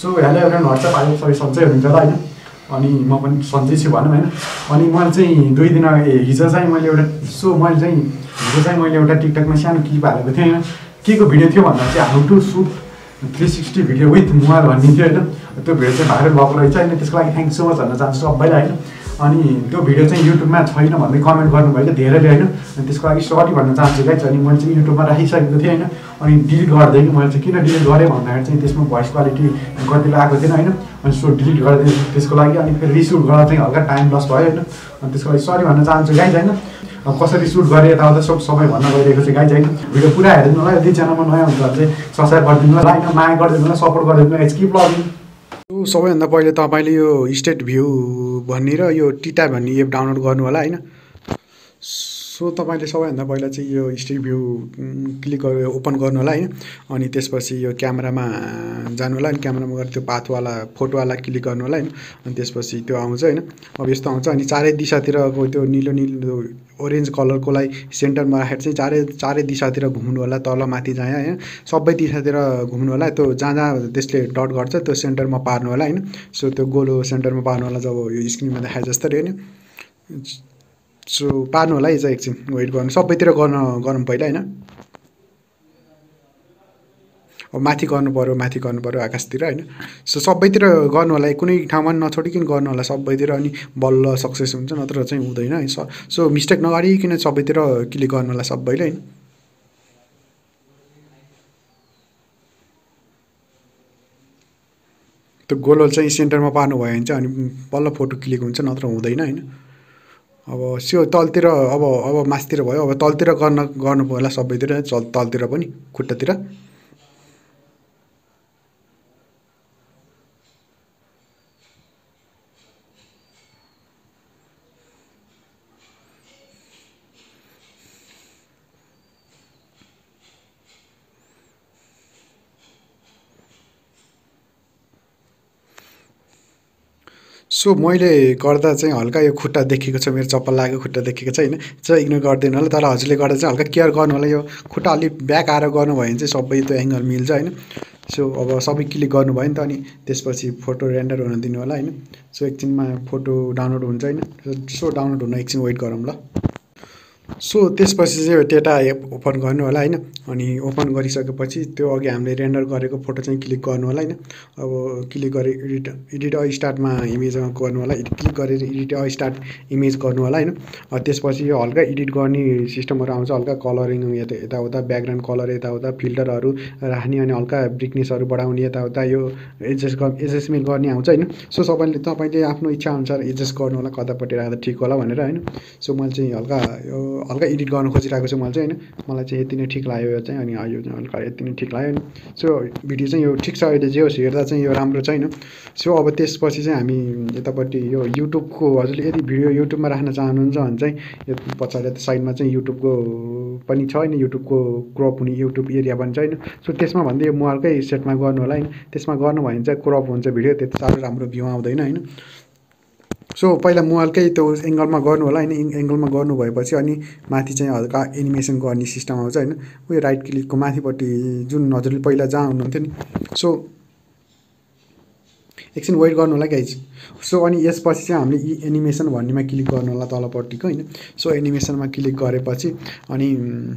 So hello everyone WhatsApp अहिले सबै सन्चै हुनुहुन्छ होला हैन अनि म पनि सन्चै छु भनौँ हैन अनि मैले चाहिँ 2 दिन हिजो चाहिँ मैले एउटा टिकटकमा सानो क्लिप हालेको थिएँ हैन के को भिडियो थियो भन्दा चाहिँ how to shoot 360 video with mobile भन्ने थियो हैन त्यो भिडियो चाहिँ भाइरल भएको रहेछ हैन त्यसको लागि थ्याङ्क सो मच भन्न चाहन्छु सबैलाई हैन अनि त्यो भिडियो चाहिँ युट्युबमा छैन भन्दै कमेन्ट गर्नुभयो धेरैले हैन अनि त्यसको लागि सरी भन्न चाहन्छु गाइस अनि मैले चाहिँ युट्युबमा राखिसकेको थिएँ हैन अनि डिलिट गर्दैन मैले चाहिँ किन डिलिट गरेँ भन्दाखेरि चाहिँ त्यसमा भोइस क्वालिटी कतिले आएको थिएन हैन अनि सो डिलिट गरिदिएँ त्यसको लागि अनि फेरि रिसुट गर्दा चाहिँ हल्का टाइम लस भयो हैन अनि त्यसको लागि सरी भन्न चाहन्छु गाइस हैन अब कसरी सुट गरेँ यताउता सबै भन्न गइरहेको छ गाइस हैन भिडियो पुरा हेरिदिनु होला यदि च्यानलमा नयाँ हुन्छ भने चाहिँ सब्सक्राइब गरिदिनु होला हैन माया गरिदिनु होला सपोर्ट गरिदिनु होला किप लभिङ सबैभन्दा पहिले तपाईँले यो स्टेट भ्यू भन्ने र यो टिटा भन्ने एप डाउनलोड गर्नु होला हैन सो तपाईँले सबैभन्दा पहिला चाहिँ यो स्टेट भ्यू क्लिक गरेर ओपन गर्नु होला हैन अनि त्यसपछि यो क्यामेरामा जानु होला अनि क्यामेरामा गएर त्यो पाथवाला फोटोवाला क्लिक गर्नु होला हैन अनि त्यसपछि त्यो आउँछ हैन अब यस्तो आउँछ अनि चारै दिशातिरको त्यो निलो ओरेन्ज कलरकोलाई सेन्टरमा राखेर चाहिँ चारै दिशातिर घुम्नु होला तल माथि जाँ हैन सबै दिशातिर घुम्नु होला त्यो जहाँ त्यसले डट गर्छ त्यो सेन्टरमा पार्नु होला हैन सो त्यो गोलो सेन्टरमा पार्नु होला जब यो स्क्रिनमा देखाए जस्तै हैन सो पार्नु होला है चाहिँ एकछिन वेट गर्नु सबैतिर गरौँ पहिला हैन अब माथि गर्नु पर्यो आकाशतिर हैन सो सबैतिर गर्नु होला कुनै ठाउँमा नछोडिकिन गर्नु होला सबैतिर अनि बल्ल सक्सेस हुन्छ नत्र चाहिँ हुँदैन है सो मिस्टेक नगरिकन सबैतिर क्लिक गर्नु होला सबैले हैन त्यो गोलो चाहिँ सेन्टरमा पार्नु भयो भने चाहिँ अनि बल्ल फोटो क्लिक हुन्छ नत्र हुँदैन हैन अब त्यो तलतिर अब माथितिर भयो अब तलतिर गर्नु होला सबैतिर तलतिर पनि खुट्टातिर सो मैले गर्दा चाहिँ हल्का यो खुट्टा देखेको छ मेरो चप्पल लागेको खुट्टा देखेको छ हैन चाहिँ इग्नोर गरिदिनु होला तर हजुरले गर्दा चाहिँ हल्का केयर गर्नु होला यो खुट्टा अलि ब्याक आएर गर्नु भयो भने चाहिँ सबै त्यो एङ्गल मिल्छ हैन सो अब सबै क्लिक गर्नुभयो नि त अनि त्यसपछि फोटो रेन्डर हुन दिनु होला हैन सो एकछिनमा फोटो डाउनलोड हुन्छ हैन सो डाउनलोड हुन एकछिन वेट गरौँ ल सो त्यसपछि चाहिँ टेटा एप ओपन गर्नु होला हैन अनि ओपन गरिसकेपछि त्यो अघि हामीले रेन्डर गरेको फोटो चाहिँ क्लिक गर्नु होला हैन अब क्लिक गरे एडिट अ स्टार्टमा इमेजमा गर्नु होला क्लिक गरेर एडिट अ स्टार्ट इमेज गर्नु होला हैन त्यसपछि यो हल्का एडिट गर्ने सिस्टमहरु आउँछ हल्का कलरिङ यताउता ब्याकग्राउन्ड कलर यताउता फिल्टरहरु राख्ने अनि हल्का ब्राइटनेसहरु बढाउने यताउता यो एडजस्टमेन्ट गर्ने आउँछ हैन सो तपाईले आफ्नो इच्छा अनुसार एडजस्ट गर्नु होला कतापट्टि राख्दा ठीक होला भनेर हैन सो मैले चाहिँ हल्का एडिट गर्न खोजिरहेको छु मैले चाहिँ हैन मलाई चाहिँ यति नै ठीक लाग्यो यो चाहिँ अनि यो चाहिँ हल्का यति नै ठीक लाग्यो नि सो भिडियो चाहिँ यो ठीक छ अहिले जे होस् हेर्दा चाहिँ यो राम्रो छैन सो अब त्यसपछि चाहिँ हामी यतापट्टि यो युट्युबको हजुरले यदि भिडियो युट्युबमा राख्न चाहनुहुन्छ भने चाहिँ यो पछाडि साइडमा चाहिँ युट्युबको पनि छ हैन युट्युबको क्रप हुने युट्युब एरिया पनि छ हैन सो त्यसमा भन्दै यो मोबाइलकै सेटमा गर्नु होला हैन त्यसमा गर्नु भयो भने चाहिँ क्रप हुन्छ भिडियो त्यति साह्रो राम्रो भ्यू आउँदैन हैन सो पहिला मोबाइलकै त्यो एङ्गलमा गर्नु होला हैन एङ्गलमा गर्नु भएपछि अनि माथि चाहिँ हल्का एनिमेसन गर्ने सिस्टम आउँछ हैन उयो राइट क्लिकको माथिपट्टि जुन हजुरले पहिला जहाँ हुनुहुन्थ्यो नि सो एकछिन वेट गर्नु होला गाइज सो अनि यसपछि चाहिँ हामीले एनिमेसन भन्नेमा क्लिक गर्नु होला तलपट्टिको हैन सो एनिमेसनमा क्लिक गरेपछि अनि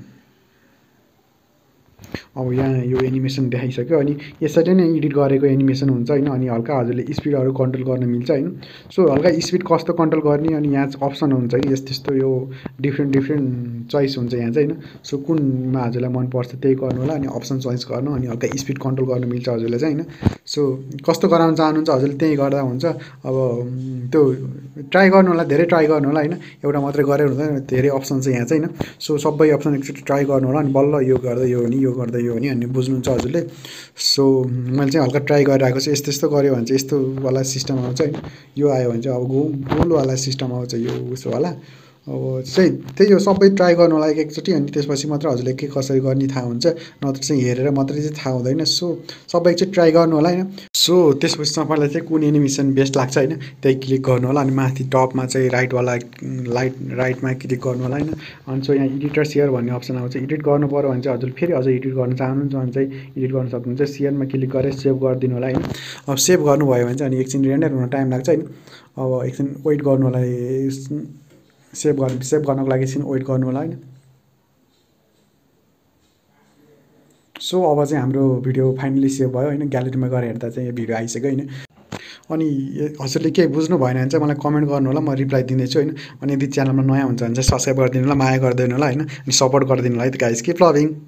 अब यहाँ यो एनिमेसन देखाइसक्यो अनि यसरी नै एडिट गरेको एनिमेसन हुन्छ हैन अनि हल्का हजुरले स्पिडहरु कन्ट्रोल गर्न मिल्छ हैन सो हल्का स्पिड कस्तो कन्ट्रोल गर्ने अनि यहाँ अप्सन हुन्छ नि यस्तो यो डिफ्रेन्ट चोइस हुन्छ यहाँ चाहिँ हैन सो कुनमा हजुरलाई मन पर्छ त्यही गर्नु होला अनि अप्सन चोइस गर्नु अनि हल्का स्पिड कन्ट्रोल गर्न मिल्छ हजुरले चाहिँ हैन सो कस्तो गराउन चाहनुहुन्छ हजुरले त्यही गर्दा हुन्छ अब त्यो ट्राई गर्नु होला धेरै ट्राई गर्नु होला हैन एउटा मात्रै गरेर हुँदैन धेरै अप्सन छ यहाँ चाहिँ हैन सो सबै अप्सन एकचोटि ट्राई गर्नु होला अनि बल्ल यो गर्दा यो हो नि यो गर्दा यो हो नि अनि बुझ्नुहुन्छ हजुरले सो मैले चाहिँ हल्का ट्राई गरिरहेको छु यस्तो गर्यो भने चाहिँ यस्तो वाला सिस्टम आउँछ हैन यो आयो भने चाहिँ अब गोलवाला सिस्टम आउँछ यो उसो वाला अब चाहिँ त्यही हो, सबै ट्राई गर्नु होला एकचोटि, अनि त्यसपछि मात्र हजुरले के कसरी गर्ने थाहा हुन्छ, नत्र चाहिँ हेरेर मात्रै चाहिँ थाहा हुँदैन। सो सबै चाहिँ ट्राई गर्नु होला होइन। सो त्यसपछि तपाईँलाई चाहिँ कुन एनिमेसन बेस्ट लाग्छ होइन, त्यही क्लिक गर्नु होला, अनि माथि टपमा चाहिँ राइटमा क्लिक गर्नु होला होइन। अनि सो यहाँ एडिटर सेयर भन्ने अप्सन आउँछ, एडिट गर्नु पऱ्यो भने चाहिँ हजुर फेरि अझ एडिट गर्न चाहनुहुन्छ भने चाहिँ एडिट गर्न सक्नुहुन्छ। सेयरमा क्लिक गरेर सेभ गरिदिनु होला होइन। अब सेभ गर्नुभयो भने चाहिँ अनि एकछिन रेन्डर हुन टाइम लाग्छ होइन। अब एकछिन वेट गर्नु होला, सेभ गर्नको लागि एकछिन वेट गर्नु होला होइन। सो अब चाहिँ हाम्रो भिडियो फाइनली सेभ भयो होइन। ग्यालेरीमा गएर हेर्दा चाहिँ यो भिडियो आइसक्यो होइन। अनि हजुरले केही बुझ्नु भएन भने चाहिँ मलाई कमेन्ट गर्नु होला, म रिप्लाई दिनेछु होइन। अनि यदि च्यानलमा नयाँ हुन्छ भने चाहिँ सब्सक्राइब गरिदिनु होला, माया गरिदिनु होला होइन, अनि सपोर्ट गरिदिनु होला है त गाइस। Keep loving.